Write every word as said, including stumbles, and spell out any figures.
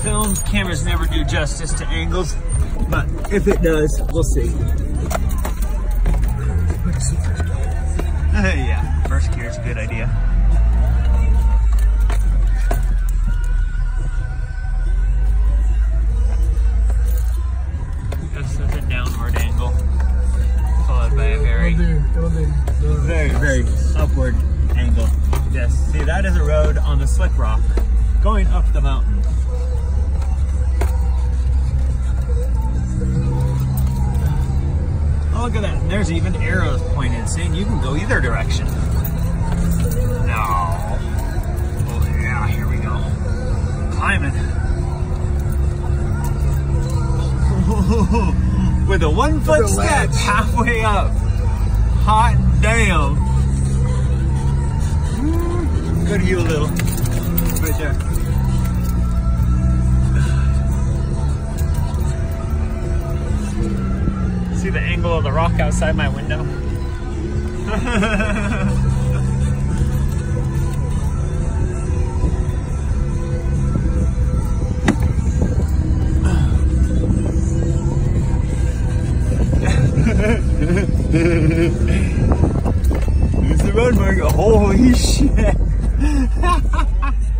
film cameras never do justice to angles, but if it does, we'll see. Uh, yeah, first gear is a good idea. This is a downward angle, followed by a very, very, very upward angle. Yes, see, that is a road on the slick rock going up the mountain. Oh, look at that. And there's even arrows pointed, saying you can go either direction. No. Oh, yeah, here we go. Climbing. With a one foot step halfway up. Hot damn. Go to you a little. Right there. See the angle of the rock outside my window? Here's the road mark. Holy shit.